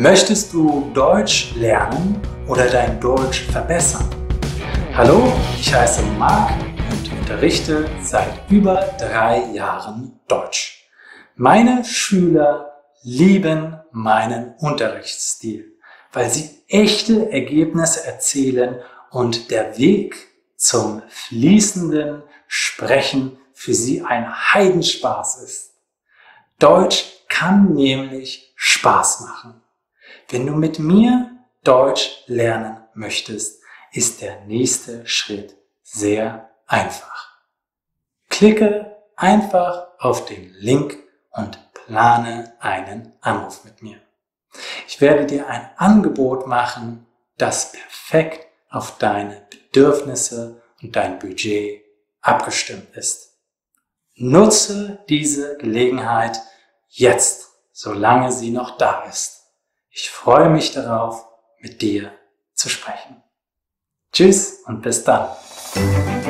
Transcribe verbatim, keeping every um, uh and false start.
Möchtest du Deutsch lernen oder dein Deutsch verbessern? Hallo, ich heiße Marc und unterrichte seit über drei Jahren Deutsch. Meine Schüler lieben meinen Unterrichtsstil, weil sie echte Ergebnisse erzielen und der Weg zum fließenden Sprechen für sie ein Heidenspaß ist. Deutsch kann nämlich Spaß machen. Wenn du mit mir Deutsch lernen möchtest, ist der nächste Schritt sehr einfach. Klicke einfach auf den Link und plane einen Anruf mit mir. Ich werde dir ein Angebot machen, das perfekt auf deine Bedürfnisse und dein Budget abgestimmt ist. Nutze diese Gelegenheit jetzt, solange sie noch da ist. Ich freue mich darauf, mit dir zu sprechen. Tschüss und bis dann.